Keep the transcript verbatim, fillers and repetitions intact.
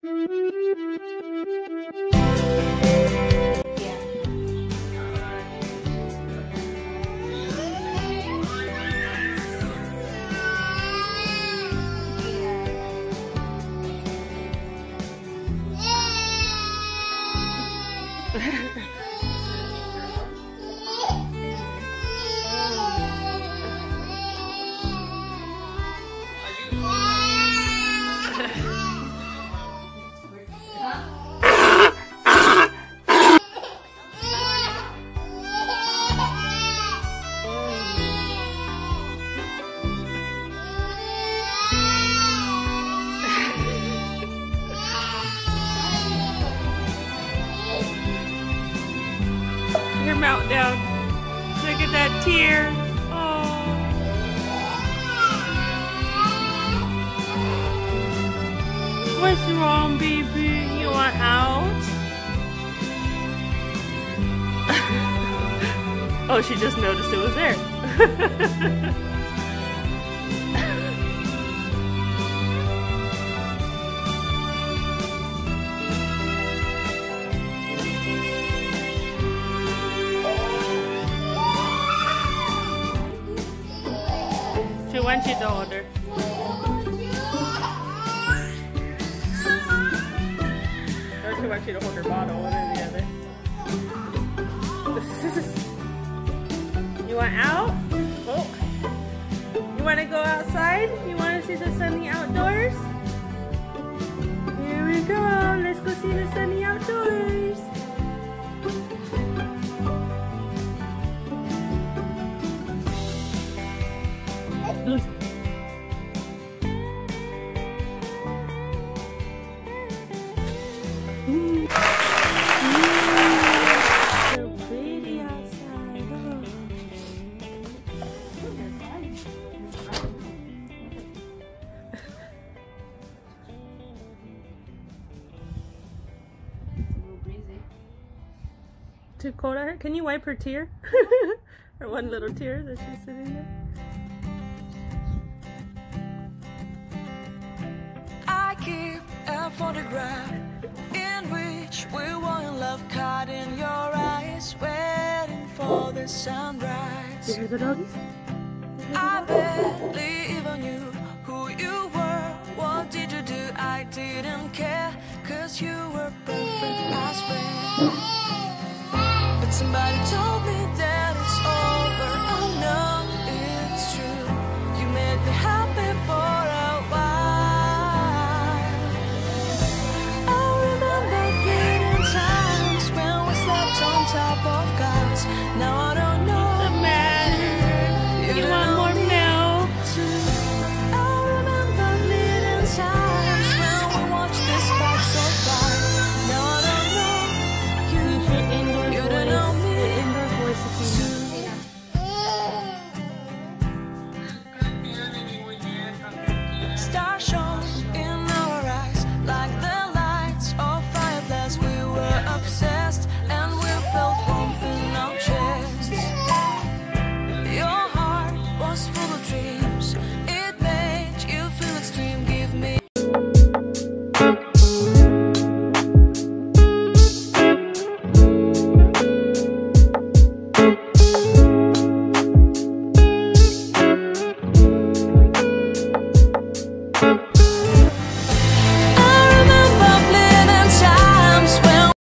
Your meltdown. Look at that tear. Oh. What's wrong, baby? You want out? Oh, she just noticed it was there. She wants you to hold her. Or she wants you to hold her bottle, one or the other. You want out? Oh. You want to go outside? You want to see the sunny outdoors? Here we go. Let's go see the sunny outdoors. Look. Ooh. Ooh. So pretty outside. Oh. It's a little breezy. Too cold at her? Can you wipe her tear? Her one little tear that she's sitting there? A photograph in which we were in love, caught in your eyes, waiting for the sunrise. You hear the doggies? I barely even knew who you were. What did you do? I didn't care, cause you were perfect, I swear. But somebody told me that